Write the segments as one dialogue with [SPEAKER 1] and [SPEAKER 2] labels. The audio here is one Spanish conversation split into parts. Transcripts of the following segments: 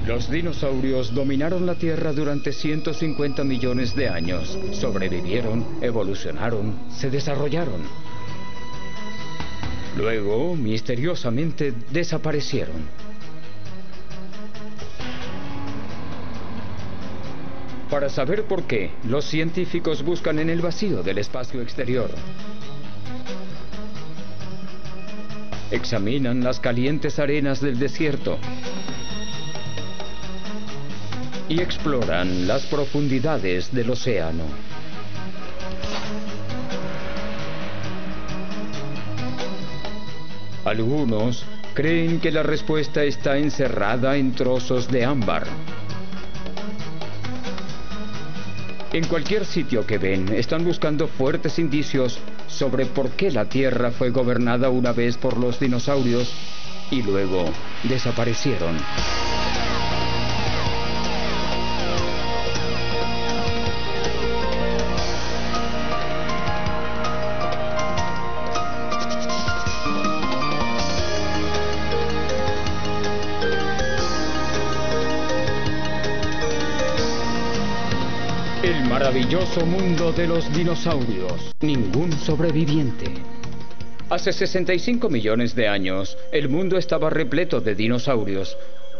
[SPEAKER 1] Los dinosaurios dominaron la Tierra durante 150 millones de años. Sobrevivieron, evolucionaron, se desarrollaron. Luego, misteriosamente, desaparecieron. Para saber por qué, los científicos buscan en el vacío del espacio exterior. Examinan las calientes arenas del desierto y exploran las profundidades del océano. Algunos creen que la respuesta está encerrada en trozos de ámbar. En cualquier sitio que ven, están buscando fuertes indicios sobre por qué la Tierra fue gobernada una vez por los dinosaurios y luego desaparecieron. El maravilloso mundo de los dinosaurios. Ningún sobreviviente. Hace 65 millones de años, el mundo estaba repleto de dinosaurios.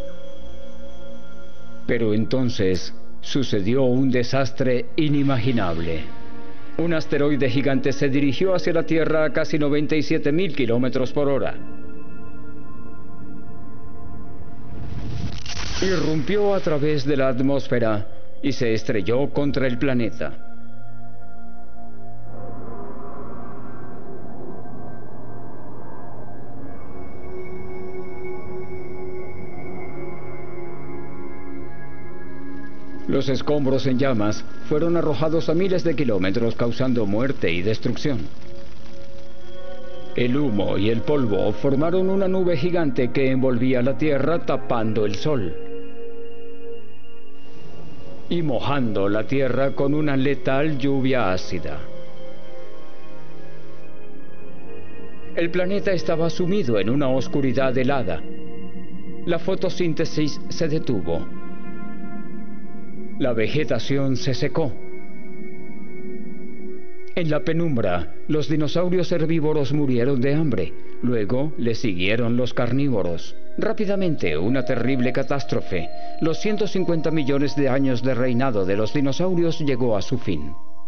[SPEAKER 1] Pero entonces sucedió un desastre inimaginable. Un asteroide gigante se dirigió hacia la Tierra a casi 97.000 kilómetros por hora. Irrumpió a través de la atmósfera y se estrelló contra el planeta. Los escombros en llamas fueron arrojados a miles de kilómetros, causando muerte y destrucción. El humo y el polvo formaron una nube gigante que envolvía la Tierra, tapando el sol y mojando la Tierra con una letal lluvia ácida. El planeta estaba sumido en una oscuridad helada. La fotosíntesis se detuvo. La vegetación se secó. En la penumbra, los dinosaurios herbívoros murieron de hambre. Luego le siguieron los carnívoros. Rápidamente, una terrible catástrofe. Los 150 millones de años de reinado de los dinosaurios llegó a su fin.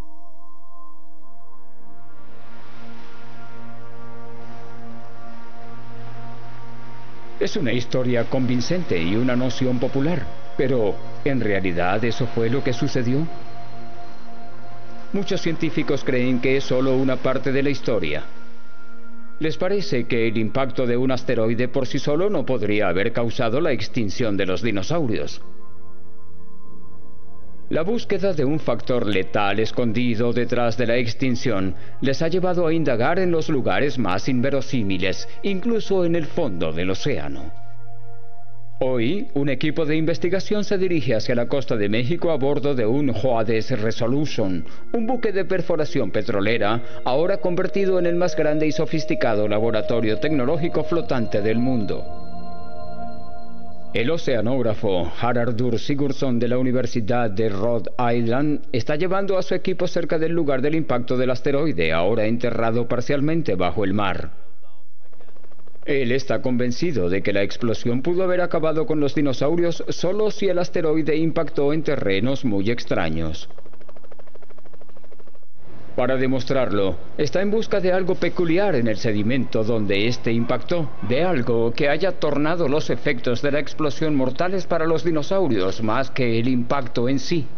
[SPEAKER 1] Es una historia convincente y una noción popular, pero ¿en realidad eso fue lo que sucedió? Muchos científicos creen que es solo una parte de la historia. Les parece que el impacto de un asteroide por sí solo no podría haber causado la extinción de los dinosaurios. La búsqueda de un factor letal escondido detrás de la extinción les ha llevado a indagar en los lugares más inverosímiles, incluso en el fondo del océano. Hoy, un equipo de investigación se dirige hacia la costa de México a bordo de un JOADES Resolution, un buque de perforación petrolera, ahora convertido en el más grande y sofisticado laboratorio tecnológico flotante del mundo. El oceanógrafo Haraldur Sigurdsson de la Universidad de Rhode Island está llevando a su equipo cerca del lugar del impacto del asteroide, ahora enterrado parcialmente bajo el mar. Él está convencido de que la explosión pudo haber acabado con los dinosaurios solo si el asteroide impactó en terrenos muy extraños. Para demostrarlo, está en busca de algo peculiar en el sedimento donde éste impactó, de algo que haya tornado los efectos de la explosión mortales para los dinosaurios más que el impacto en sí.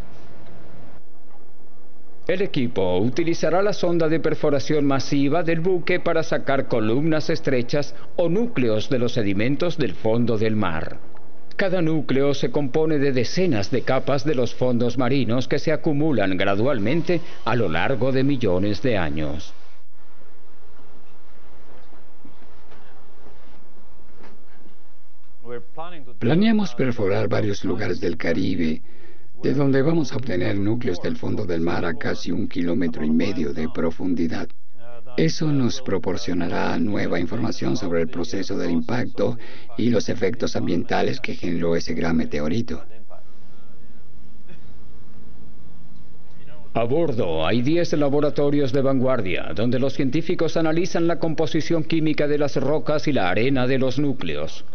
[SPEAKER 1] El equipo utilizará la sonda de perforación masiva del buque para sacar columnas estrechas o núcleos de los sedimentos del fondo del mar. Cada núcleo se compone de decenas de capas de los fondos marinos que se acumulan gradualmente a lo largo de millones de años.
[SPEAKER 2] Planeamos perforar varios lugares del Caribe, de donde vamos a obtener núcleos del fondo del mar a casi 1,5 kilómetros de profundidad. Eso nos proporcionará nueva información sobre el proceso del impacto y los efectos ambientales que generó ese gran meteorito.
[SPEAKER 1] A bordo hay 10 laboratorios de vanguardia, donde los científicos analizan la composición química de las rocas y la arena de los núcleos.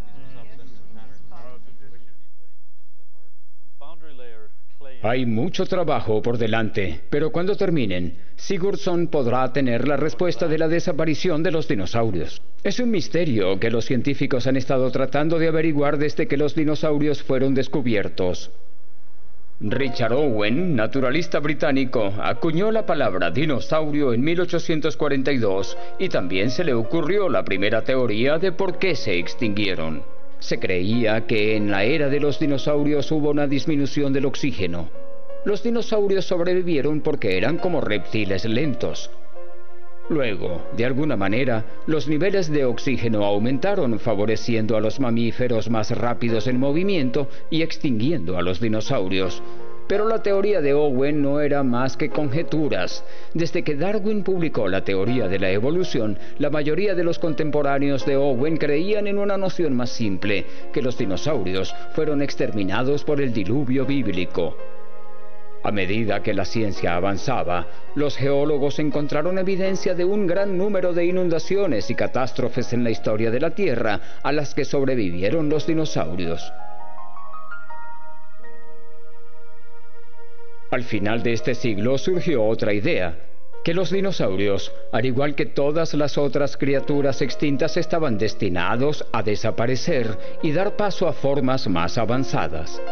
[SPEAKER 1] Hay mucho trabajo por delante, pero cuando terminen, Sigurdsson podrá tener la respuesta de la desaparición de los dinosaurios. Es un misterio que los científicos han estado tratando de averiguar desde que los dinosaurios fueron descubiertos. Richard Owen, naturalista británico, acuñó la palabra dinosaurio en 1842 y también se le ocurrió la primera teoría de por qué se extinguieron. Se creía que en la era de los dinosaurios hubo una disminución del oxígeno. Los dinosaurios sobrevivieron porque eran como reptiles lentos. Luego, de alguna manera, los niveles de oxígeno aumentaron, favoreciendo a los mamíferos más rápidos en movimiento y extinguiendo a los dinosaurios. Pero la teoría de Owen no era más que conjeturas. Desde que Darwin publicó la teoría de la evolución, la mayoría de los contemporáneos de Owen creían en una noción más simple, que los dinosaurios fueron exterminados por el diluvio bíblico. A medida que la ciencia avanzaba, los geólogos encontraron evidencia de un gran número de inundaciones y catástrofes en la historia de la Tierra a las que sobrevivieron los dinosaurios. Al final de este siglo surgió otra idea, que los dinosaurios, al igual que todas las otras criaturas extintas, estaban destinados a desaparecer y dar paso a formas más avanzadas.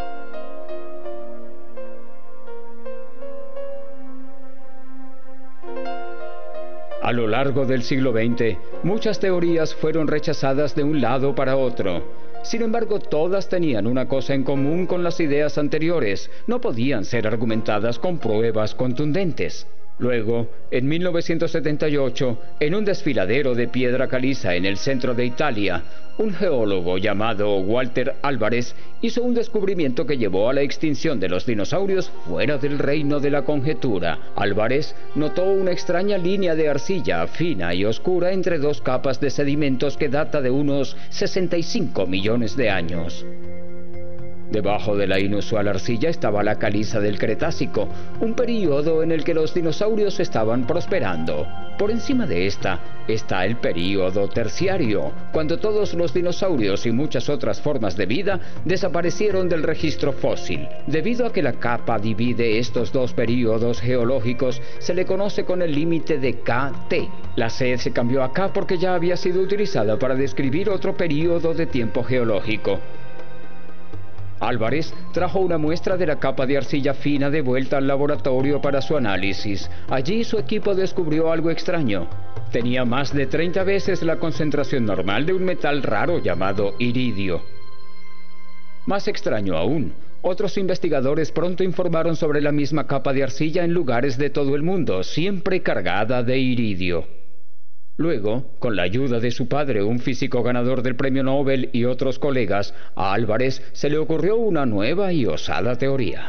[SPEAKER 1] A lo largo del siglo XX, muchas teorías fueron rechazadas de un lado para otro. Sin embargo, todas tenían una cosa en común con las ideas anteriores: no podían ser argumentadas con pruebas contundentes. Luego, en 1978, en un desfiladero de piedra caliza en el centro de Italia, un geólogo llamado Walter Álvarez hizo un descubrimiento que llevó a la extinción de los dinosaurios fuera del reino de la conjetura. Álvarez notó una extraña línea de arcilla fina y oscura entre dos capas de sedimentos que data de unos 65 millones de años. Debajo de la inusual arcilla estaba la caliza del Cretácico, un período en el que los dinosaurios estaban prosperando. Por encima de esta está el período terciario, cuando todos los dinosaurios y muchas otras formas de vida desaparecieron del registro fósil. Debido a que la capa divide estos dos períodos geológicos, se le conoce con el límite de KT. La C se cambió a K porque ya había sido utilizada para describir otro período de tiempo geológico. Álvarez trajo una muestra de la capa de arcilla fina de vuelta al laboratorio para su análisis. Allí su equipo descubrió algo extraño. Tenía más de 30 veces la concentración normal de un metal raro llamado iridio. Más extraño aún, otros investigadores pronto informaron sobre la misma capa de arcilla en lugares de todo el mundo, siempre cargada de iridio. Luego, con la ayuda de su padre, un físico ganador del premio Nobel, y otros colegas, a Álvarez se le ocurrió una nueva y osada teoría.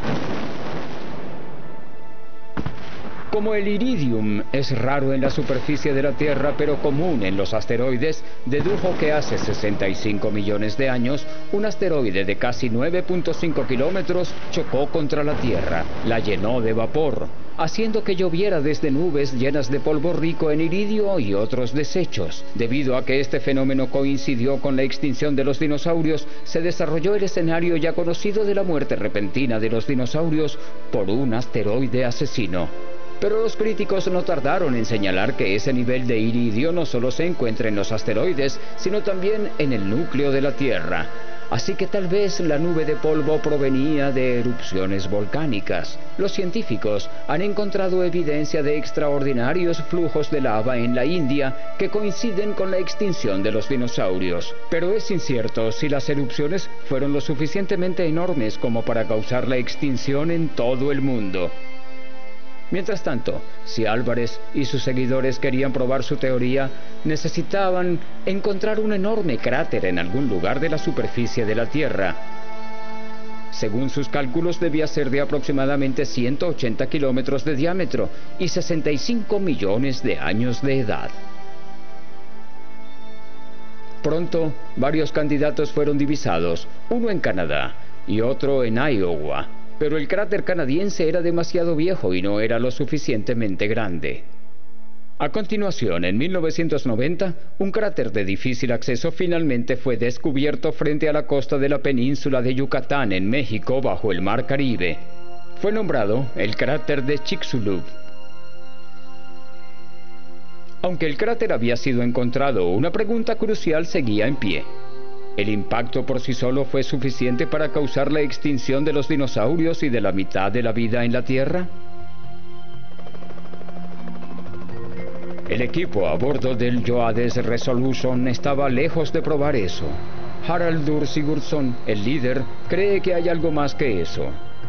[SPEAKER 1] Como el iridium es raro en la superficie de la Tierra pero común en los asteroides, dedujo que hace 65 millones de años un asteroide de casi 9.5 kilómetros chocó contra la Tierra, la llenó de vapor, haciendo que lloviera desde nubes llenas de polvo rico en iridio y otros desechos. Debido a que este fenómeno coincidió con la extinción de los dinosaurios, se desarrolló el escenario ya conocido de la muerte repentina de los dinosaurios por un asteroide asesino. Pero los críticos no tardaron en señalar que ese nivel de iridio no solo se encuentra en los asteroides, sino también en el núcleo de la Tierra. Así que tal vez la nube de polvo provenía de erupciones volcánicas. Los científicos han encontrado evidencia de extraordinarios flujos de lava en la India que coinciden con la extinción de los dinosaurios. Pero es incierto si las erupciones fueron lo suficientemente enormes como para causar la extinción en todo el mundo. Mientras tanto, si Álvarez y sus seguidores querían probar su teoría, necesitaban encontrar un enorme cráter en algún lugar de la superficie de la Tierra. Según sus cálculos, debía ser de aproximadamente 180 kilómetros de diámetro y 65 millones de años de edad. Pronto, varios candidatos fueron divisados, uno en Canadá y otro en Iowa, pero el cráter canadiense era demasiado viejo y no era lo suficientemente grande. A continuación, en 1990, un cráter de difícil acceso finalmente fue descubierto frente a la costa de la península de Yucatán, en México, bajo el Mar Caribe. Fue nombrado el cráter de Chicxulub. Aunque el cráter había sido encontrado, una pregunta crucial seguía en pie. ¿El impacto por sí solo fue suficiente para causar la extinción de los dinosaurios y de la mitad de la vida en la Tierra? El equipo a bordo del JOADES Resolution estaba lejos de probar eso. Haraldur Sigurdsson, el líder, cree que hay algo más que eso.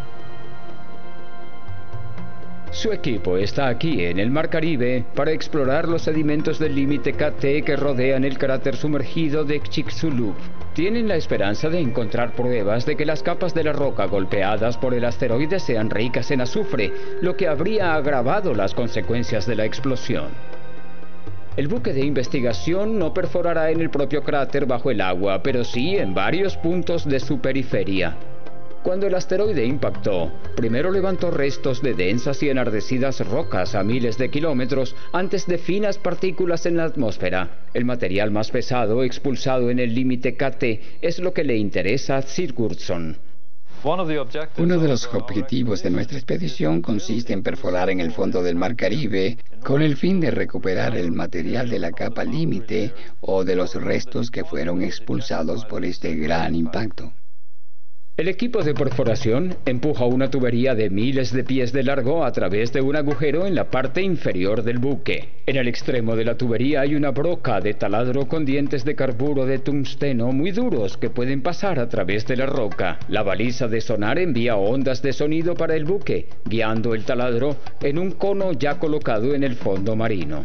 [SPEAKER 1] Su equipo está aquí, en el Mar Caribe, para explorar los sedimentos del límite KT que rodean el cráter sumergido de Chicxulub. Tienen la esperanza de encontrar pruebas de que las capas de la roca golpeadas por el asteroide sean ricas en azufre, lo que habría agravado las consecuencias de la explosión. El buque de investigación no perforará en el propio cráter bajo el agua, pero sí en varios puntos de su periferia. Cuando el asteroide impactó, primero levantó restos de densas y enardecidas rocas a miles de kilómetros antes de finas partículas en la atmósfera. El material más pesado expulsado en el límite KT es lo que le interesa a Sigurdsson.
[SPEAKER 2] Uno de los objetivos de nuestra expedición consiste en perforar en el fondo del Mar Caribe con el fin de recuperar el material de la capa límite o de los restos que fueron expulsados por este gran impacto.
[SPEAKER 1] El equipo de perforación empuja una tubería de miles de pies de largo a través de un agujero en la parte inferior del buque. En el extremo de la tubería hay una broca de taladro con dientes de carburo de tungsteno muy duros que pueden pasar a través de la roca. La baliza de sonar envía ondas de sonido para el buque, guiando el taladro en un cono ya colocado en el fondo marino.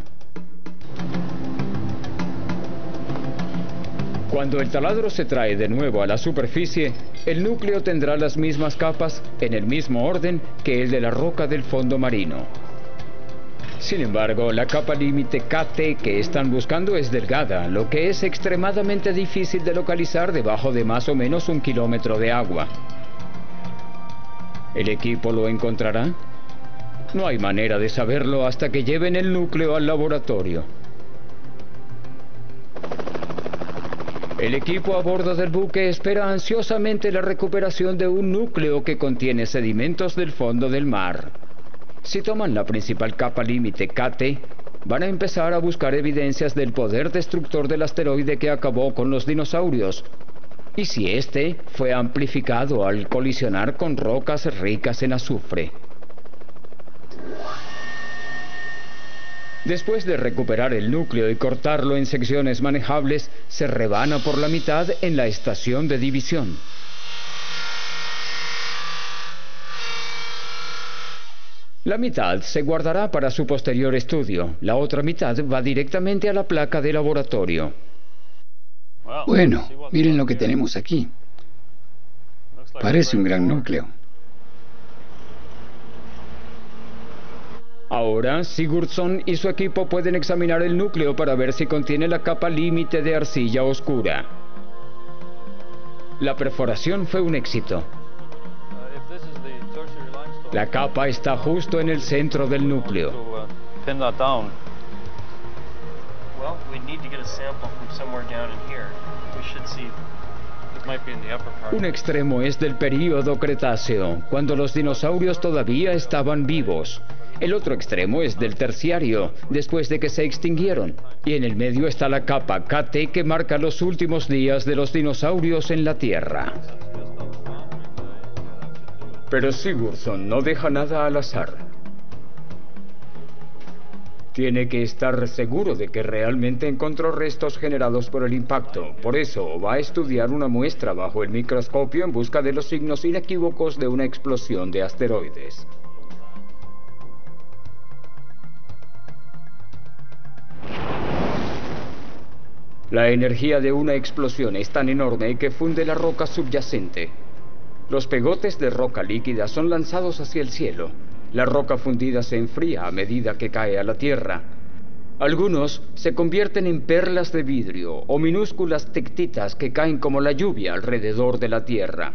[SPEAKER 1] Cuando el taladro se trae de nuevo a la superficie, el núcleo tendrá las mismas capas en el mismo orden que el de la roca del fondo marino. Sin embargo, la capa límite KT que están buscando es delgada, lo que es extremadamente difícil de localizar debajo de más o menos 1 kilómetro de agua. ¿El equipo lo encontrará? No hay manera de saberlo hasta que lleven el núcleo al laboratorio. El equipo a bordo del buque espera ansiosamente la recuperación de un núcleo que contiene sedimentos del fondo del mar. Si toman la principal capa límite KT, van a empezar a buscar evidencias del poder destructor del asteroide que acabó con los dinosaurios, y si este fue amplificado al colisionar con rocas ricas en azufre. Después de recuperar el núcleo y cortarlo en secciones manejables, se rebana por la mitad en la estación de división. La mitad se guardará para su posterior estudio. La otra mitad va directamente a la placa de laboratorio.
[SPEAKER 2] Bueno, miren lo que tenemos aquí. Parece un gran núcleo.
[SPEAKER 1] Ahora, Sigurdsson y su equipo pueden examinar el núcleo para ver si contiene la capa límite de arcilla oscura. La perforación fue un éxito. La capa está justo en el centro del núcleo. Un extremo es del período Cretáceo, cuando los dinosaurios todavía estaban vivos. El otro extremo es del Terciario, después de que se extinguieron. Y en el medio está la capa KT que marca los últimos días de los dinosaurios en la Tierra. Pero Sigurdsson no deja nada al azar. Tiene que estar seguro de que realmente encontró restos generados por el impacto. Por eso va a estudiar una muestra bajo el microscopio en busca de los signos inequívocos de una explosión de asteroides. La energía de una explosión es tan enorme que funde la roca subyacente. Los pegotes de roca líquida son lanzados hacia el cielo. La roca fundida se enfría a medida que cae a la tierra. Algunos se convierten en perlas de vidrio o minúsculas tectitas que caen como la lluvia alrededor de la tierra.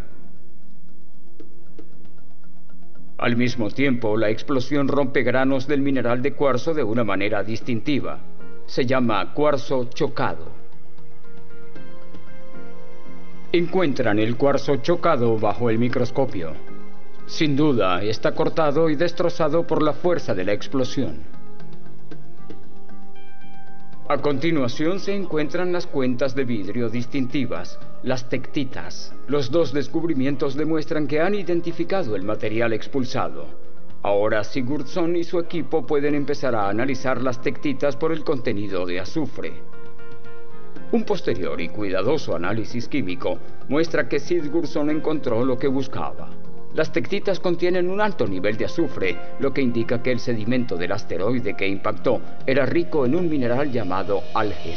[SPEAKER 1] Al mismo tiempo, la explosión rompe granos del mineral de cuarzo de una manera distintiva. Se llama cuarzo chocado. Encuentran el cuarzo chocado bajo el microscopio. Sin duda, está cortado y destrozado por la fuerza de la explosión. A continuación se encuentran las cuentas de vidrio distintivas, las tectitas. Los dos descubrimientos demuestran que han identificado el material expulsado. Ahora Sigurdsson y su equipo pueden empezar a analizar las tectitas por el contenido de azufre. Un posterior y cuidadoso análisis químico muestra que Sigurdsson encontró lo que buscaba. Las tectitas contienen un alto nivel de azufre, lo que indica que el sedimento del asteroide que impactó era rico en un mineral llamado alges.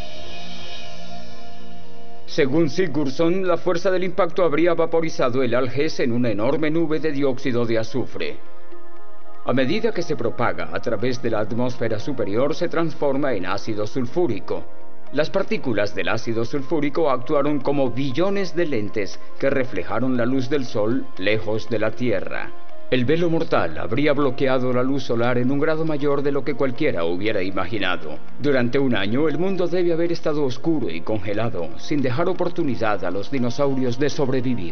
[SPEAKER 1] Según Sigurdsson, la fuerza del impacto habría vaporizado el alges en una enorme nube de dióxido de azufre. A medida que se propaga a través de la atmósfera superior, se transforma en ácido sulfúrico. Las partículas del ácido sulfúrico actuaron como billones de lentes que reflejaron la luz del Sol lejos de la Tierra. El velo mortal habría bloqueado la luz solar en un grado mayor de lo que cualquiera hubiera imaginado. Durante un año, el mundo debe haber estado oscuro y congelado, sin dejar oportunidad a los dinosaurios de sobrevivir.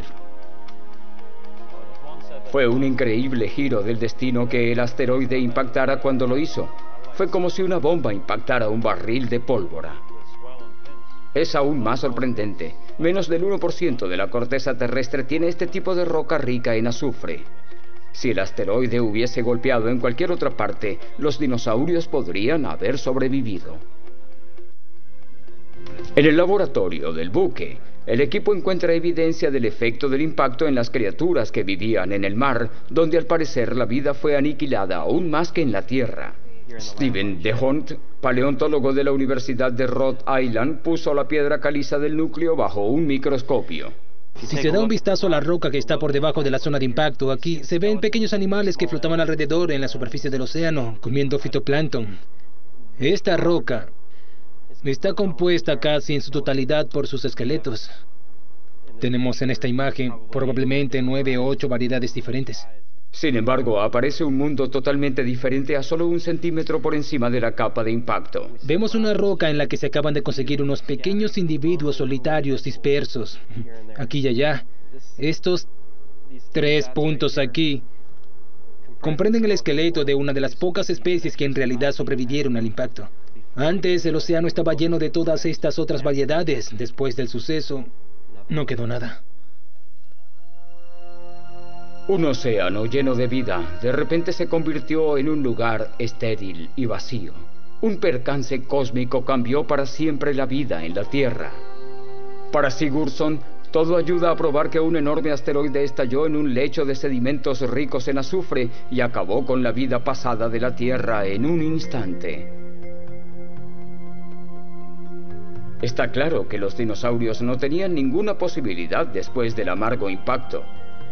[SPEAKER 1] Fue un increíble giro del destino que el asteroide impactara cuando lo hizo. Fue como si una bomba impactara un barril de pólvora. Es aún más sorprendente. Menos del 1% de la corteza terrestre tiene este tipo de roca rica en azufre. Si el asteroide hubiese golpeado en cualquier otra parte, los dinosaurios podrían haber sobrevivido. En el laboratorio del buque, el equipo encuentra evidencia del efecto del impacto en las criaturas que vivían en el mar, donde al parecer la vida fue aniquilada aún más que en la Tierra. Steven DeHont, paleontólogo de la Universidad de Rhode Island, puso la piedra caliza del núcleo bajo un microscopio.
[SPEAKER 3] Si se da un vistazo a la roca que está por debajo de la zona de impacto, aquí se ven pequeños animales que flotaban alrededor en la superficie del océano, comiendo fitoplancton. Esta roca está compuesta casi en su totalidad por sus esqueletos. Tenemos en esta imagen probablemente 9 o 8 variedades diferentes.
[SPEAKER 1] Sin embargo, aparece un mundo totalmente diferente a solo 1 centímetro por encima de la capa de impacto.
[SPEAKER 3] Vemos una roca en la que se acaban de conseguir unos pequeños individuos solitarios dispersos, aquí y allá. Estos 3 puntos aquí comprenden el esqueleto de una de las pocas especies que en realidad sobrevivieron al impacto. Antes el océano estaba lleno de todas estas otras variedades. Después del suceso, no quedó nada.
[SPEAKER 1] Un océano lleno de vida de repente se convirtió en un lugar estéril y vacío. Un percance cósmico cambió para siempre la vida en la Tierra. Para Sigurdsson, todo ayuda a probar que un enorme asteroide estalló en un lecho de sedimentos ricos en azufre y acabó con la vida pasada de la Tierra en un instante. Está claro que los dinosaurios no tenían ninguna posibilidad después del amargo impacto.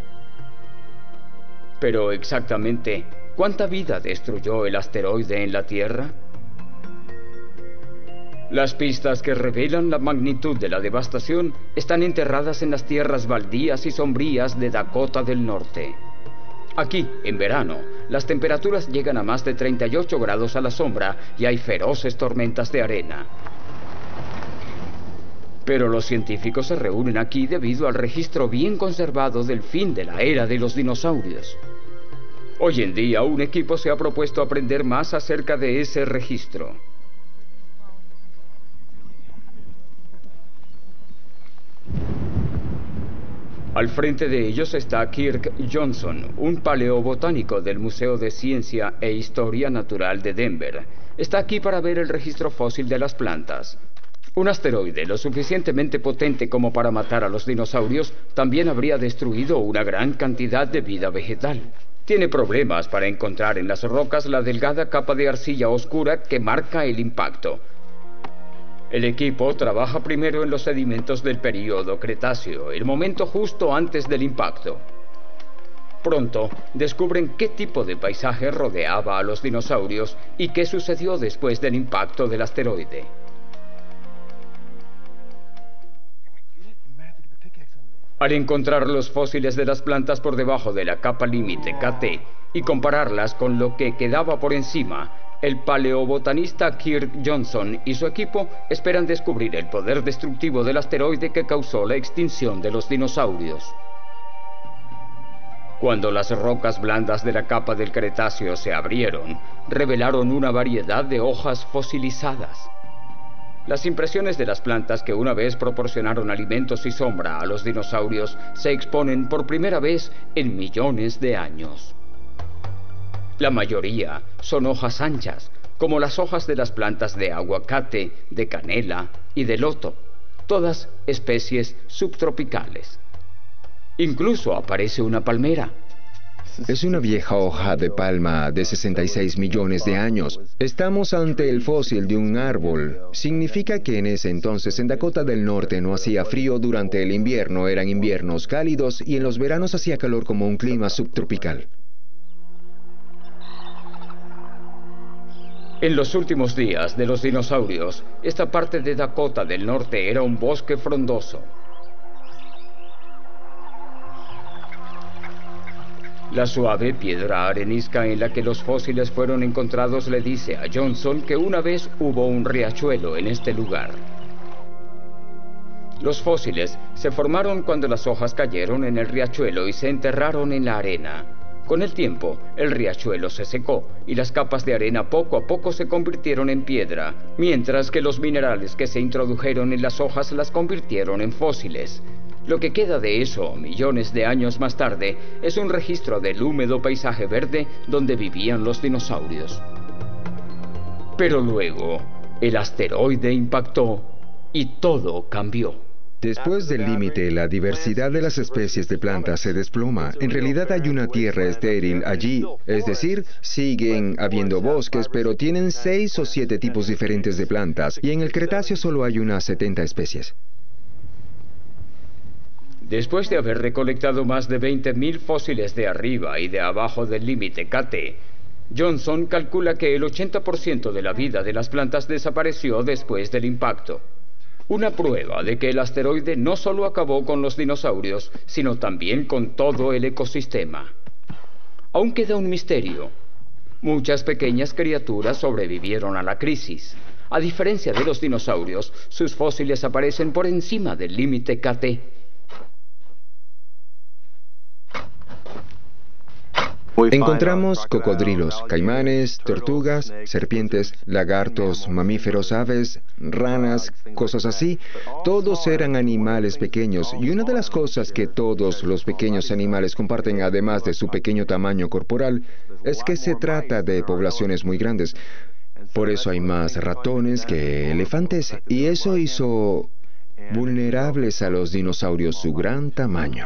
[SPEAKER 1] Pero exactamente, ¿cuánta vida destruyó el asteroide en la Tierra? Las pistas que revelan la magnitud de la devastación están enterradas en las tierras baldías y sombrías de Dakota del Norte. Aquí, en verano, las temperaturas llegan a más de 38 grados a la sombra y hay feroces tormentas de arena. Pero los científicos se reúnen aquí debido al registro bien conservado del fin de la era de los dinosaurios. Hoy en día, un equipo se ha propuesto aprender más acerca de ese registro. Al frente de ellos está Kirk Johnson, un paleobotánico del Museo de Ciencia e Historia Natural de Denver. Está aquí para ver el registro fósil de las plantas. Un asteroide lo suficientemente potente como para matar a los dinosaurios también habría destruido una gran cantidad de vida vegetal. Tiene problemas para encontrar en las rocas la delgada capa de arcilla oscura que marca el impacto. El equipo trabaja primero en los sedimentos del período Cretáceo, el momento justo antes del impacto. Pronto descubren qué tipo de paisaje rodeaba a los dinosaurios y qué sucedió después del impacto del asteroide. Al encontrar los fósiles de las plantas por debajo de la capa límite KT y compararlas con lo que quedaba por encima, el paleobotanista Kirk Johnson y su equipo esperan descubrir el poder destructivo del asteroide que causó la extinción de los dinosaurios. Cuando las rocas blandas de la capa del Cretáceo se abrieron, revelaron una variedad de hojas fosilizadas. Las impresiones de las plantas que una vez proporcionaron alimentos y sombra a los dinosaurios se exponen por primera vez en millones de años. La mayoría son hojas anchas, como las hojas de las plantas de aguacate, de canela y de loto, todas especies subtropicales. Incluso aparece una palmera.
[SPEAKER 4] Es una vieja hoja de palma de 66 millones de años. Estamos ante el fósil de un árbol. Significa que en ese entonces en Dakota del Norte no hacía frío durante el invierno, eran inviernos cálidos y en los veranos hacía calor como un clima subtropical.
[SPEAKER 1] En los últimos días de los dinosaurios, esta parte de Dakota del Norte era un bosque frondoso. La suave piedra arenisca en la que los fósiles fueron encontrados le dice a Johnson que una vez hubo un riachuelo en este lugar. Los fósiles se formaron cuando las hojas cayeron en el riachuelo y se enterraron en la arena. Con el tiempo, el riachuelo se secó y las capas de arena poco a poco se convirtieron en piedra, mientras que los minerales que se introdujeron en las hojas las convirtieron en fósiles. Lo que queda de eso, millones de años más tarde, es un registro del húmedo paisaje verde donde vivían los dinosaurios. Pero luego, el asteroide impactó y todo cambió.
[SPEAKER 4] Después del límite, la diversidad de las especies de plantas se desploma. En realidad hay una tierra estéril allí, es decir, siguen habiendo bosques, pero tienen 6 o 7 tipos diferentes de plantas, y en el Cretáceo solo hay unas 70 especies.
[SPEAKER 1] Después de haber recolectado más de 20.000 fósiles de arriba y de abajo del límite KT, Johnson calcula que el 80% de la vida de las plantas desapareció después del impacto. Una prueba de que el asteroide no solo acabó con los dinosaurios, sino también con todo el ecosistema. Aún queda un misterio. Muchas pequeñas criaturas sobrevivieron a la crisis. A diferencia de los dinosaurios, sus fósiles aparecen por encima del límite KT.
[SPEAKER 4] Encontramos cocodrilos, caimanes, tortugas, serpientes, lagartos, mamíferos, aves, ranas, cosas así. Todos eran animales pequeños, y una de las cosas que todos los pequeños animales comparten, además de su pequeño tamaño corporal, es que se trata de poblaciones muy grandes. Por eso hay más ratones que elefantes, y eso hizo vulnerables a los dinosaurios su gran tamaño.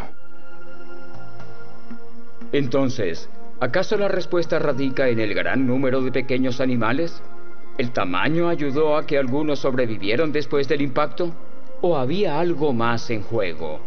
[SPEAKER 1] Entonces, ¿acaso la respuesta radica en el gran número de pequeños animales? ¿El tamaño ayudó a que algunos sobrevivieron después del impacto? ¿O había algo más en juego?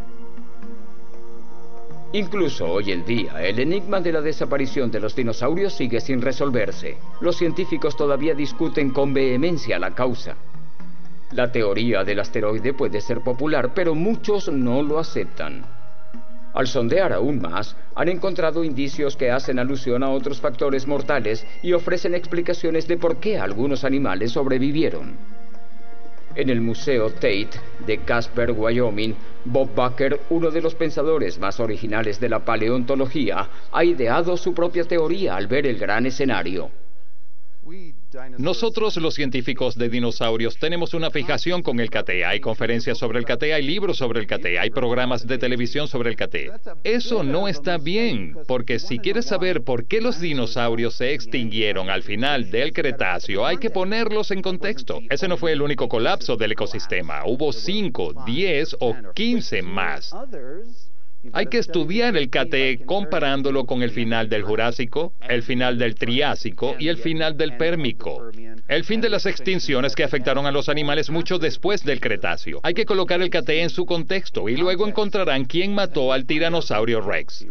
[SPEAKER 1] Incluso hoy en día, el enigma de la desaparición de los dinosaurios sigue sin resolverse. Los científicos todavía discuten con vehemencia la causa. La teoría del asteroide puede ser popular, pero muchos no lo aceptan. Al sondear aún más, han encontrado indicios que hacen alusión a otros factores mortales y ofrecen explicaciones de por qué algunos animales sobrevivieron. En el Museo Tate de Casper, Wyoming, Bob Baker, uno de los pensadores más originales de la paleontología, ha ideado su propia teoría al ver el gran escenario.
[SPEAKER 5] Nosotros, los científicos de dinosaurios, tenemos una fijación con el KT. Hay conferencias sobre el KT, hay libros sobre el KT, hay programas de televisión sobre el KT. Eso no está bien, porque si quieres saber por qué los dinosaurios se extinguieron al final del Cretáceo, hay que ponerlos en contexto. Ese no fue el único colapso del ecosistema. Hubo 5, 10 o 15 más. Hay que estudiar el KT comparándolo con el final del Jurásico, el final del Triásico y el final del Pérmico. El fin de las extinciones que afectaron a los animales mucho después del Cretáceo. Hay que colocar el KT en su contexto y luego encontrarán quién mató al tiranosaurio Rex.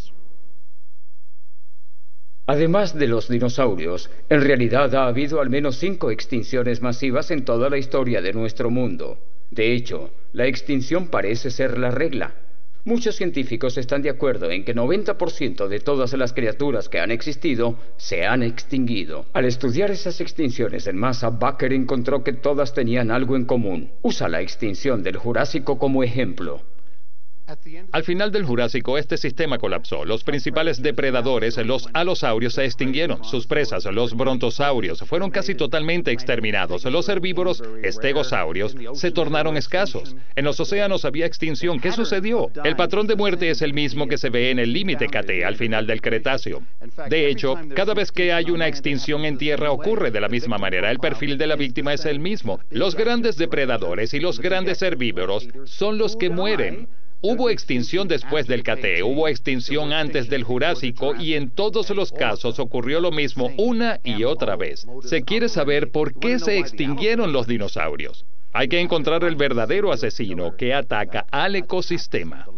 [SPEAKER 1] Además de los dinosaurios, en realidad ha habido al menos 5 extinciones masivas en toda la historia de nuestro mundo. De hecho, la extinción parece ser la regla. Muchos científicos están de acuerdo en que 90% de todas las criaturas que han existido se han extinguido. Al estudiar esas extinciones en masa, Bakker encontró que todas tenían algo en común. Usa la extinción del Jurásico como ejemplo.
[SPEAKER 5] Al final del Jurásico, este sistema colapsó. Los principales depredadores, los alosaurios, se extinguieron. Sus presas, los brontosaurios, fueron casi totalmente exterminados. Los herbívoros, estegosaurios, se tornaron escasos. En los océanos había extinción. ¿Qué sucedió? El patrón de muerte es el mismo que se ve en el límite KT al final del Cretáceo. De hecho, cada vez que hay una extinción en tierra ocurre de la misma manera. El perfil de la víctima es el mismo. Los grandes depredadores y los grandes herbívoros son los que mueren. Hubo extinción después del KT, hubo extinción antes del Jurásico y en todos los casos ocurrió lo mismo una y otra vez. Se quiere saber por qué se extinguieron los dinosaurios. Hay que encontrar el verdadero asesino que ataca al ecosistema.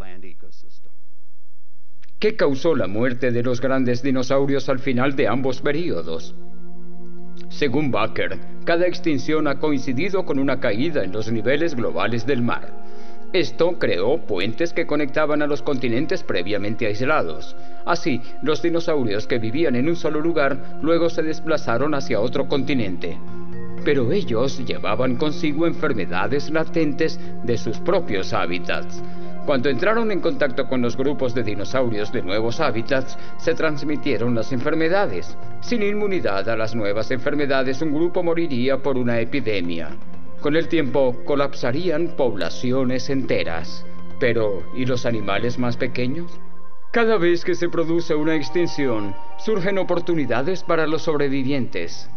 [SPEAKER 1] ¿Qué causó la muerte de los grandes dinosaurios al final de ambos períodos? Según Bakker, cada extinción ha coincidido con una caída en los niveles globales del mar. Esto creó puentes que conectaban a los continentes previamente aislados. Así, los dinosaurios que vivían en un solo lugar luego se desplazaron hacia otro continente. Pero ellos llevaban consigo enfermedades latentes de sus propios hábitats. Cuando entraron en contacto con los grupos de dinosaurios de nuevos hábitats, se transmitieron las enfermedades. Sin inmunidad a las nuevas enfermedades, un grupo moriría por una epidemia. Con el tiempo, colapsarían poblaciones enteras. Pero, ¿y los animales más pequeños? Cada vez que se produce una extinción, surgen oportunidades para los sobrevivientes.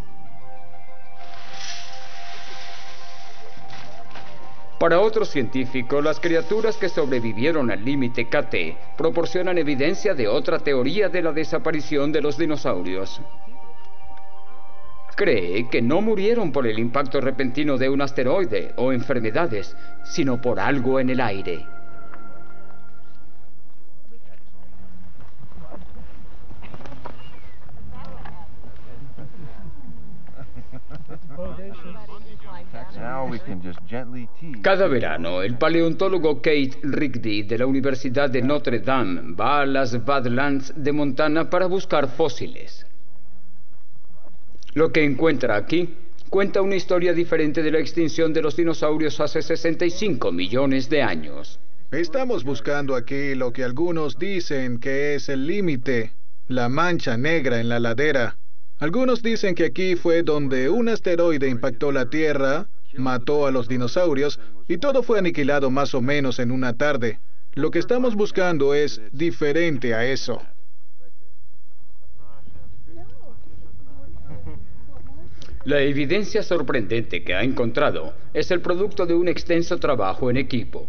[SPEAKER 1] Para otros científicos, las criaturas que sobrevivieron al límite KT proporcionan evidencia de otra teoría de la desaparición de los dinosaurios. Cree que no murieron por el impacto repentino de un asteroide o enfermedades, sino por algo en el aire. Cada verano, el paleontólogo Kate Rigby de la Universidad de Notre Dame va a las Badlands de Montana para buscar fósiles. Lo que encuentra aquí cuenta una historia diferente de la extinción de los dinosaurios hace 65 millones de años.
[SPEAKER 6] Estamos buscando aquí lo que algunos dicen que es el límite, la mancha negra en la ladera. Algunos dicen que aquí fue donde un asteroide impactó la Tierra, mató a los dinosaurios y todo fue aniquilado más o menos en una tarde. Lo que estamos buscando es diferente a eso.
[SPEAKER 1] La evidencia sorprendente que ha encontrado es el producto de un extenso trabajo en equipo.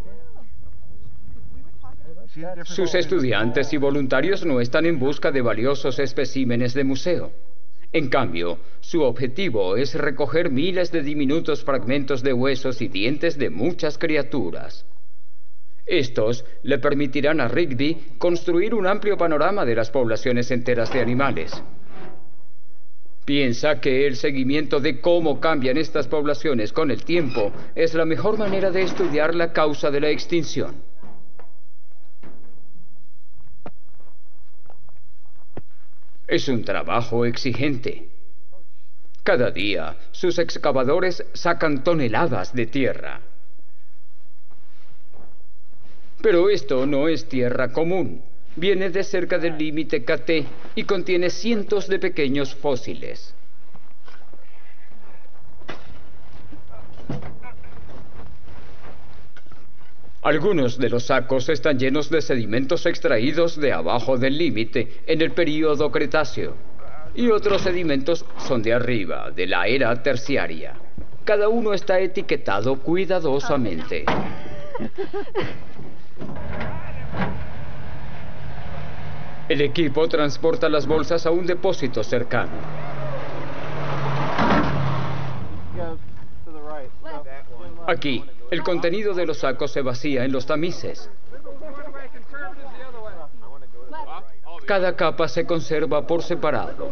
[SPEAKER 1] Sus estudiantes y voluntarios no están en busca de valiosos especímenes de museo. En cambio, su objetivo es recoger miles de diminutos fragmentos de huesos y dientes de muchas criaturas. Estos le permitirán a Rigby construir un amplio panorama de las poblaciones enteras de animales. Piensa que el seguimiento de cómo cambian estas poblaciones con el tiempo es la mejor manera de estudiar la causa de la extinción. Es un trabajo exigente. Cada día, sus excavadores sacan toneladas de tierra. Pero esto no es tierra común. Viene de cerca del límite KT y contiene cientos de pequeños fósiles. Algunos de los sacos están llenos de sedimentos extraídos de abajo del límite en el período Cretáceo, y otros sedimentos son de arriba, de la era terciaria. Cada uno está etiquetado cuidadosamente. El equipo transporta las bolsas a un depósito cercano. Aquí, el contenido de los sacos se vacía en los tamices. Cada capa se conserva por separado.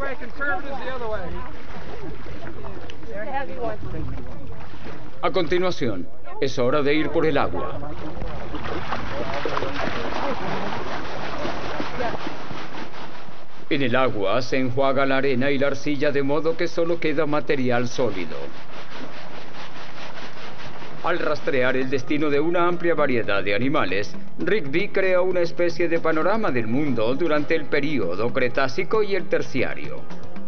[SPEAKER 1] A continuación, es hora de ir por el agua. En el agua se enjuaga la arena y la arcilla de modo que solo queda material sólido. Al rastrear el destino de una amplia variedad de animales, Rigby crea una especie de panorama del mundo durante el período Cretácico y el Terciario.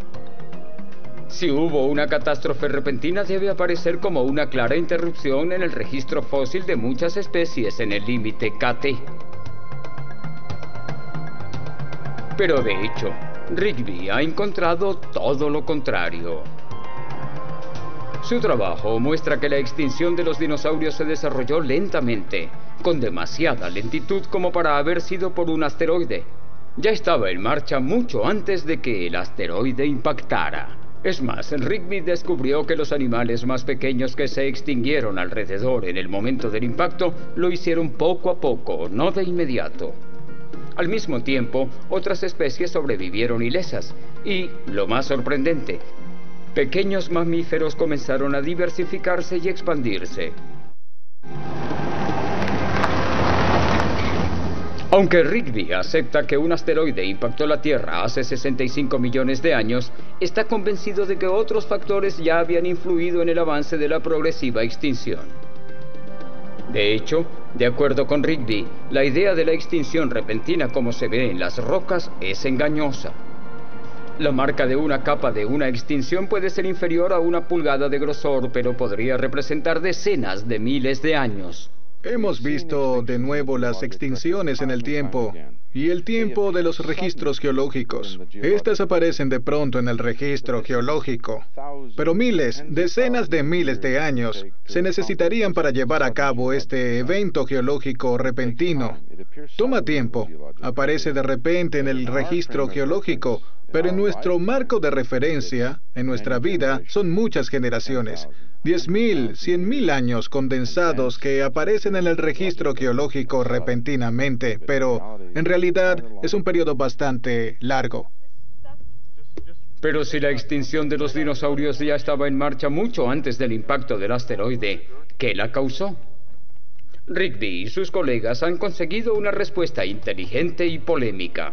[SPEAKER 1] Si hubo una catástrofe repentina, debe aparecer como una clara interrupción en el registro fósil de muchas especies en el límite KT. Pero de hecho, Rigby ha encontrado todo lo contrario. Su trabajo muestra que la extinción de los dinosaurios se desarrolló lentamente, con demasiada lentitud como para haber sido por un asteroide. Ya estaba en marcha mucho antes de que el asteroide impactara. Es más, Rigby descubrió que los animales más pequeños que se extinguieron alrededor en el momento del impacto lo hicieron poco a poco, no de inmediato. Al mismo tiempo, otras especies sobrevivieron ilesas y, lo más sorprendente, pequeños mamíferos comenzaron a diversificarse y expandirse. Aunque Rigby acepta que un asteroide impactó la Tierra hace 65 millones de años, está convencido de que otros factores ya habían influido en el avance de la progresiva extinción. De hecho, de acuerdo con Rigby, la idea de la extinción repentina como se ve en las rocas es engañosa. La marca de una capa de una extinción puede ser inferior a 1 pulgada de grosor, pero podría representar decenas de miles de años.
[SPEAKER 6] Hemos visto de nuevo las extinciones en el tiempo y el tiempo de los registros geológicos. Estas aparecen de pronto en el registro geológico, pero miles, decenas de miles de años se necesitarían para llevar a cabo este evento geológico repentino. Toma tiempo, aparece de repente en el registro geológico, pero en nuestro marco de referencia, en nuestra vida, son muchas generaciones. 10.000, 100.000 años condensados que aparecen en el registro geológico repentinamente, pero en realidad es un periodo bastante largo.
[SPEAKER 1] Pero si la extinción de los dinosaurios ya estaba en marcha mucho antes del impacto del asteroide, ¿qué la causó? Rigby y sus colegas han conseguido una respuesta inteligente y polémica.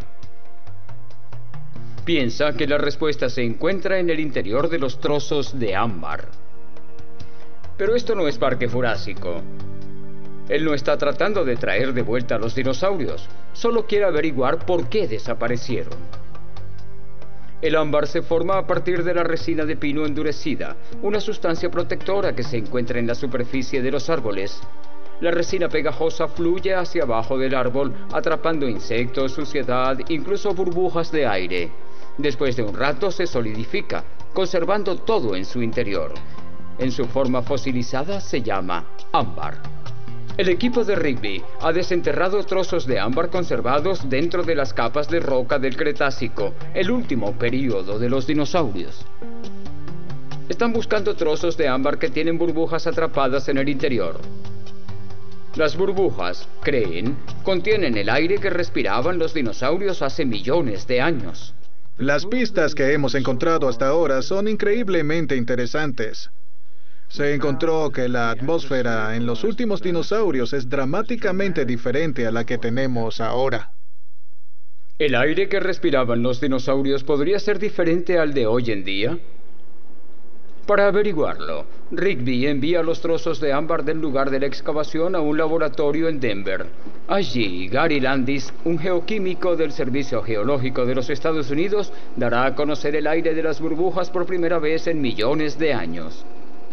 [SPEAKER 1] Piensa que la respuesta se encuentra en el interior de los trozos de ámbar. Pero esto no es Parque Jurásico. Él no está tratando de traer de vuelta a los dinosaurios, solo quiere averiguar por qué desaparecieron. El ámbar se forma a partir de la resina de pino endurecida, una sustancia protectora que se encuentra en la superficie de los árboles. La resina pegajosa fluye hacia abajo del árbol, atrapando insectos, suciedad, incluso burbujas de aire. Después de un rato se solidifica, conservando todo en su interior. En su forma fosilizada se llama ámbar. El equipo de Rigby ha desenterrado trozos de ámbar conservados dentro de las capas de roca del Cretácico, el último período de los dinosaurios. Están buscando trozos de ámbar que tienen burbujas atrapadas en el interior. Las burbujas, creen, contienen el aire que respiraban los dinosaurios hace millones de años.
[SPEAKER 6] Las pistas que hemos encontrado hasta ahora son increíblemente interesantes. Se encontró que la atmósfera en los últimos dinosaurios es dramáticamente diferente a la que tenemos ahora.
[SPEAKER 1] ¿El aire que respiraban los dinosaurios podría ser diferente al de hoy en día? Para averiguarlo, Rigby envía los trozos de ámbar del lugar de la excavación a un laboratorio en Denver. Allí, Gary Landis, un geoquímico del Servicio Geológico de los Estados Unidos, dará a conocer el aire de las burbujas por primera vez en millones de años.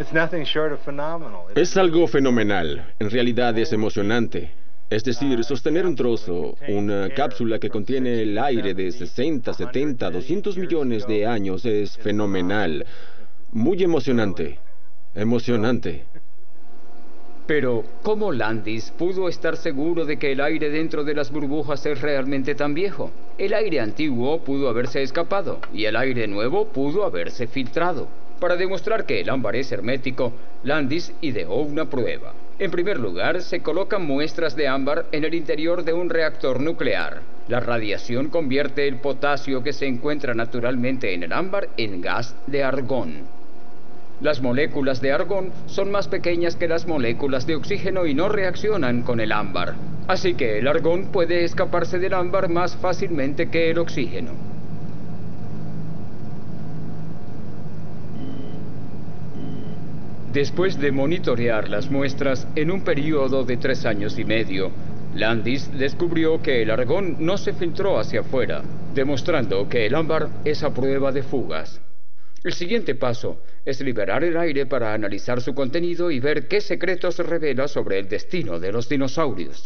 [SPEAKER 7] Es algo fenomenal. En realidad es emocionante. Es decir, sostener un trozo, una cápsula que contiene el aire de 60, 70, 200 millones de años es fenomenal. Muy emocionante. Emocionante.
[SPEAKER 1] Pero, ¿cómo Landis pudo estar seguro de que el aire dentro de las burbujas es realmente tan viejo? El aire antiguo pudo haberse escapado y el aire nuevo pudo haberse filtrado. Para demostrar que el ámbar es hermético, Landis ideó una prueba. En primer lugar, se colocan muestras de ámbar en el interior de un reactor nuclear. La radiación convierte el potasio que se encuentra naturalmente en el ámbar en gas de argón. Las moléculas de argón son más pequeñas que las moléculas de oxígeno y no reaccionan con el ámbar. Así que el argón puede escaparse del ámbar más fácilmente que el oxígeno. Después de monitorear las muestras en un periodo de 3 años y medio, Landis descubrió que el argón no se filtró hacia afuera, demostrando que el ámbar es a prueba de fugas. El siguiente paso es liberar el aire para analizar su contenido y ver qué secretos revela sobre el destino de los dinosaurios.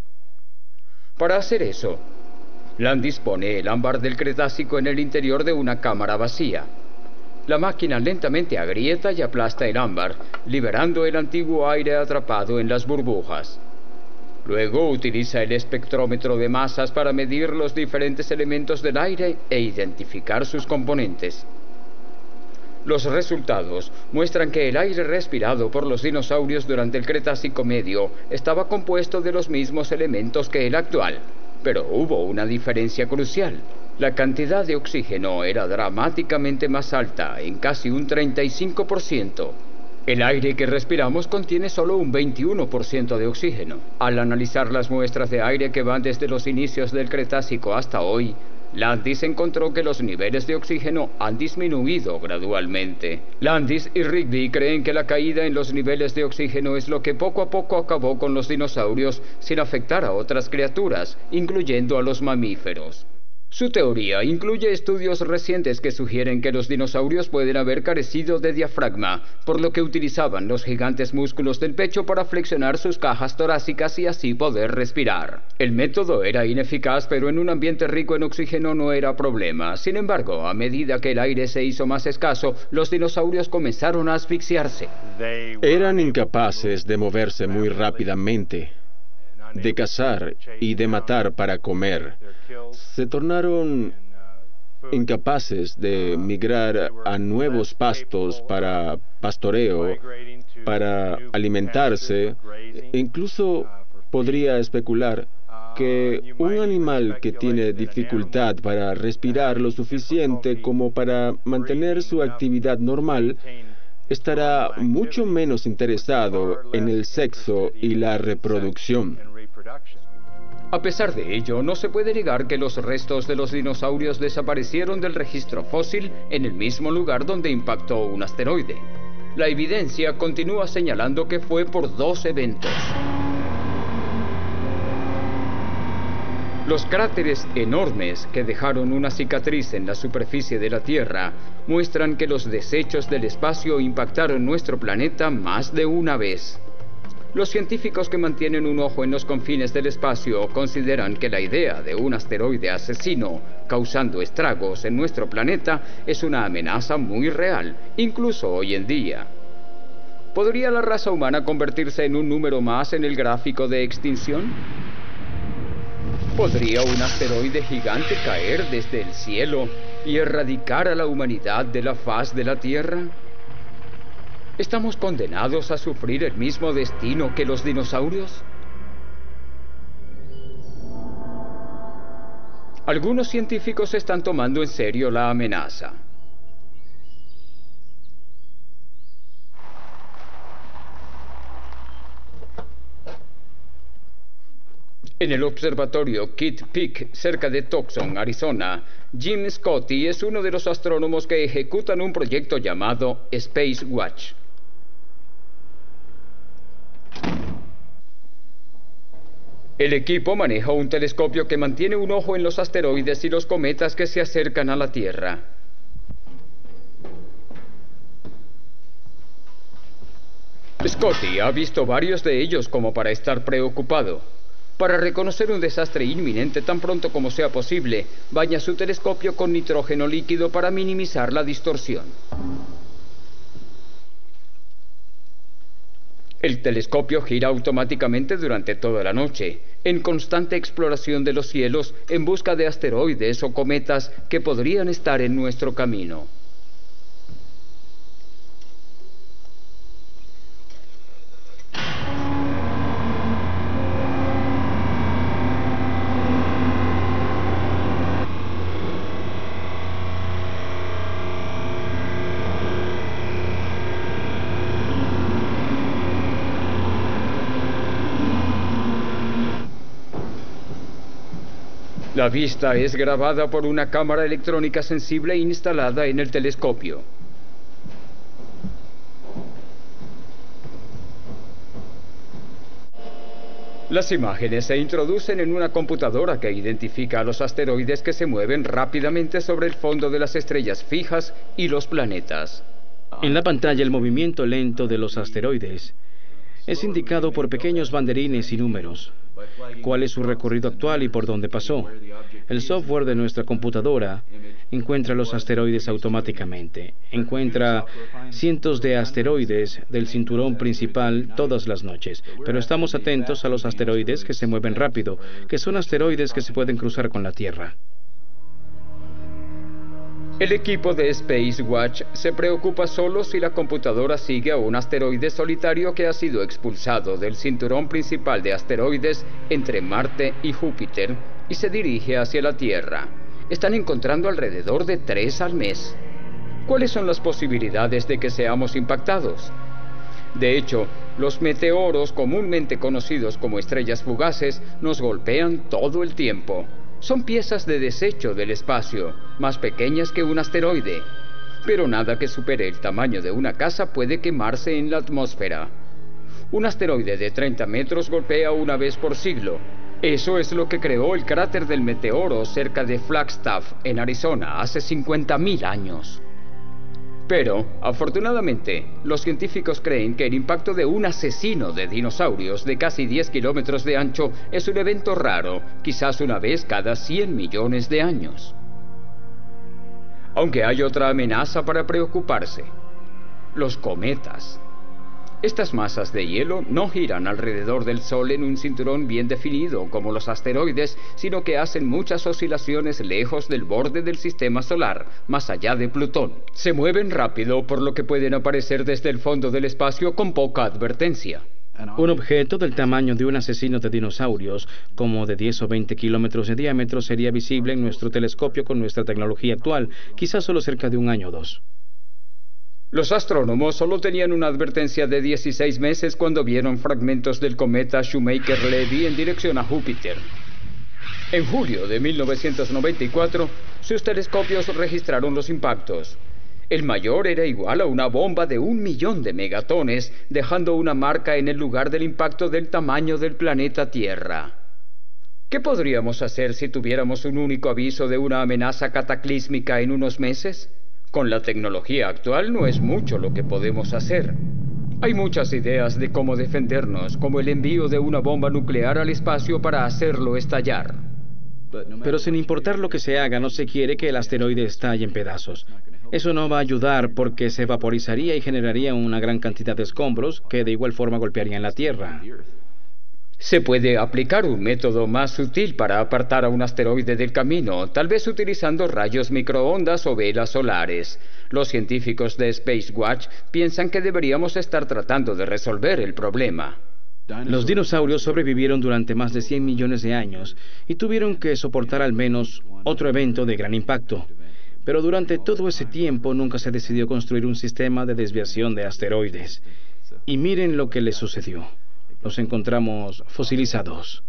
[SPEAKER 1] Para hacer eso, Landis pone el ámbar del Cretácico en el interior de una cámara vacía. La máquina lentamente agrieta y aplasta el ámbar, liberando el antiguo aire atrapado en las burbujas. Luego utiliza el espectrómetro de masas para medir los diferentes elementos del aire e identificar sus componentes. Los resultados muestran que el aire respirado por los dinosaurios durante el Cretácico medio estaba compuesto de los mismos elementos que el actual, pero hubo una diferencia crucial. La cantidad de oxígeno era dramáticamente más alta, en casi un 35%. El aire que respiramos contiene solo un 21% de oxígeno. Al analizar las muestras de aire que van desde los inicios del Cretácico hasta hoy, Landis encontró que los niveles de oxígeno han disminuido gradualmente. Landis y Rigby creen que la caída en los niveles de oxígeno es lo que poco a poco acabó con los dinosaurios sin afectar a otras criaturas, incluyendo a los mamíferos. Su teoría incluye estudios recientes que sugieren que los dinosaurios pueden haber carecido de diafragma, por lo que utilizaban los gigantes músculos del pecho para flexionar sus cajas torácicas y así poder respirar. El método era ineficaz, pero en un ambiente rico en oxígeno no era problema. Sin embargo, a medida que el aire se hizo más escaso, los dinosaurios comenzaron a asfixiarse.
[SPEAKER 7] Eran incapaces de moverse muy rápidamente, de cazar y de matar para comer. Se tornaron incapaces de migrar a nuevos pastos para pastoreo, para alimentarse. Incluso podría especular que un animal que tiene dificultad para respirar lo suficiente como para mantener su actividad normal estará mucho menos interesado en el sexo y la reproducción.
[SPEAKER 1] A pesar de ello, no se puede negar que los restos de los dinosaurios desaparecieron del registro fósil en el mismo lugar donde impactó un asteroide. La evidencia continúa señalando que fue por 2 eventos. Los cráteres enormes que dejaron una cicatriz en la superficie de la Tierra muestran que los desechos del espacio impactaron nuestro planeta más de una vez. Los científicos que mantienen un ojo en los confines del espacio consideran que la idea de un asteroide asesino causando estragos en nuestro planeta es una amenaza muy real, incluso hoy en día. ¿Podría la raza humana convertirse en un número más en el gráfico de extinción? ¿Podría un asteroide gigante caer desde el cielo y erradicar a la humanidad de la faz de la Tierra? ¿Estamos condenados a sufrir el mismo destino que los dinosaurios? Algunos científicos están tomando en serio la amenaza. En el observatorio Kitt Peak, cerca de Tucson, Arizona, Jim Scotty es uno de los astrónomos que ejecutan un proyecto llamado Space Watch. El equipo maneja un telescopio que mantiene un ojo en los asteroides y los cometas que se acercan a la Tierra. Scotty ha visto varios de ellos como para estar preocupado. Para reconocer un desastre inminente tan pronto como sea posible, baña su telescopio con nitrógeno líquido para minimizar la distorsión. El telescopio gira automáticamente durante toda la noche, en constante exploración de los cielos en busca de asteroides o cometas que podrían estar en nuestro camino. La vista es grabada por una cámara electrónica sensible instalada en el telescopio. Las imágenes se introducen en una computadora que identifica a los asteroides que se mueven rápidamente sobre el fondo de las estrellas fijas y los planetas.
[SPEAKER 3] En la pantalla, el movimiento lento de los asteroides es indicado por pequeños banderines y números. ¿Cuál es su recorrido actual y por dónde pasó? El software de nuestra computadora encuentra los asteroides automáticamente. Encuentra cientos de asteroides del cinturón principal todas las noches, pero estamos atentos a los asteroides que se mueven rápido, que son asteroides que se pueden cruzar con la Tierra.
[SPEAKER 1] El equipo de Space Watch se preocupa solo si la computadora sigue a un asteroide solitario que ha sido expulsado del cinturón principal de asteroides entre Marte y Júpiter y se dirige hacia la Tierra. Están encontrando alrededor de 3 al mes. ¿Cuáles son las posibilidades de que seamos impactados? De hecho, los meteoros, comúnmente conocidos como estrellas fugaces, nos golpean todo el tiempo. Son piezas de desecho del espacio, más pequeñas que un asteroide. Pero nada que supere el tamaño de una casa puede quemarse en la atmósfera. Un asteroide de 30 metros golpea una vez por siglo. Eso es lo que creó el cráter del meteoro cerca de Flagstaff, en Arizona, hace 50.000 años. Pero, afortunadamente, los científicos creen que el impacto de un asesino de dinosaurios de casi 10 kilómetros de ancho es un evento raro, quizás una vez cada 100 millones de años. Aunque hay otra amenaza para preocuparse: los cometas. Estas masas de hielo no giran alrededor del Sol en un cinturón bien definido como los asteroides, sino que hacen muchas oscilaciones lejos del borde del sistema solar, más allá de Plutón. Se mueven rápido, por lo que pueden aparecer desde el fondo del espacio con poca advertencia.
[SPEAKER 3] Un objeto del tamaño de un asesino de dinosaurios, como de 10 o 20 kilómetros de diámetro, sería visible en nuestro telescopio con nuestra tecnología actual, quizás solo cerca de 1 año o 2.
[SPEAKER 1] Los astrónomos solo tenían una advertencia de 16 meses cuando vieron fragmentos del cometa Shoemaker-Levy en dirección a Júpiter. En julio de 1994, sus telescopios registraron los impactos. El mayor era igual a una bomba de 1 millón de megatones, dejando una marca en el lugar del impacto del tamaño del planeta Tierra. ¿Qué podríamos hacer si tuviéramos un único aviso de una amenaza cataclísmica en unos meses? Con la tecnología actual no es mucho lo que podemos hacer. Hay muchas ideas de cómo defendernos, como el envío de una bomba nuclear al espacio para hacerlo estallar.
[SPEAKER 3] Pero sin importar lo que se haga, no se quiere que el asteroide estalle en pedazos. Eso no va a ayudar porque se vaporizaría y generaría una gran cantidad de escombros que de igual forma golpearían la Tierra.
[SPEAKER 1] Se puede aplicar un método más sutil para apartar a un asteroide del camino, tal vez utilizando rayos microondas o velas solares. Los científicos de Space Watch piensan que deberíamos estar tratando de resolver el problema.
[SPEAKER 3] Los dinosaurios sobrevivieron durante más de 100 millones de años y tuvieron que soportar al menos otro evento de gran impacto. Pero durante todo ese tiempo nunca se decidió construir un sistema de desviación de asteroides. Y miren lo que les sucedió. Los encontramos fosilizados.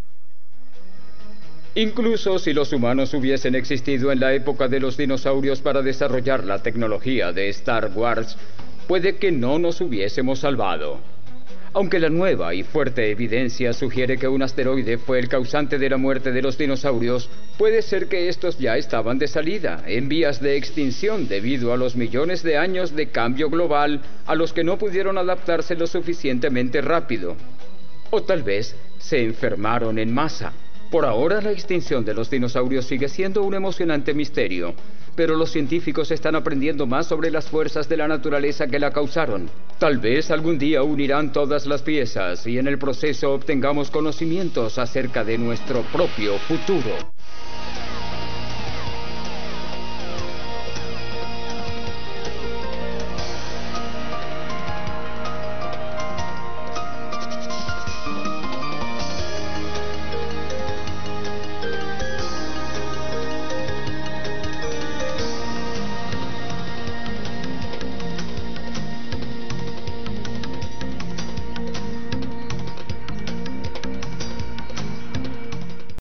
[SPEAKER 1] Incluso si los humanos hubiesen existido en la época de los dinosaurios para desarrollar la tecnología de Star Wars, puede que no nos hubiésemos salvado. Aunque la nueva y fuerte evidencia sugiere que un asteroide fue el causante de la muerte de los dinosaurios, puede ser que estos ya estaban de salida, en vías de extinción debido a los millones de años de cambio global a los que no pudieron adaptarse lo suficientemente rápido. O tal vez se enfermaron en masa. Por ahora la extinción de los dinosaurios sigue siendo un emocionante misterio, pero los científicos están aprendiendo más sobre las fuerzas de la naturaleza que la causaron. Tal vez algún día unirán todas las piezas y en el proceso obtengamos conocimientos acerca de nuestro propio futuro.